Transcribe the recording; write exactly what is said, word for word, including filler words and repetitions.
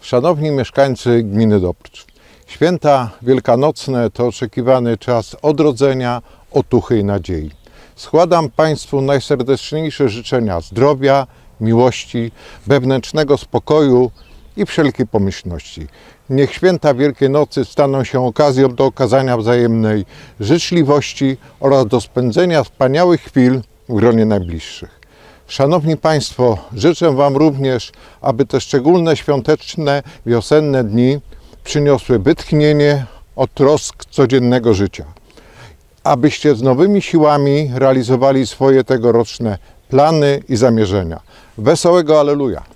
Szanowni mieszkańcy gminy Dobrcz, święta wielkanocne to oczekiwany czas odrodzenia, otuchy i nadziei. Składam Państwu najserdeczniejsze życzenia zdrowia, miłości, wewnętrznego spokoju i wszelkiej pomyślności. Niech święta Wielkiej Nocy staną się okazją do okazania wzajemnej życzliwości oraz do spędzenia wspaniałych chwil w gronie najbliższych. Szanowni Państwo, życzę Wam również, aby te szczególne świąteczne, wiosenne dni przyniosły wytchnienie od trosk codziennego życia. Abyście z nowymi siłami realizowali swoje tegoroczne plany i zamierzenia. Wesołego Alleluja!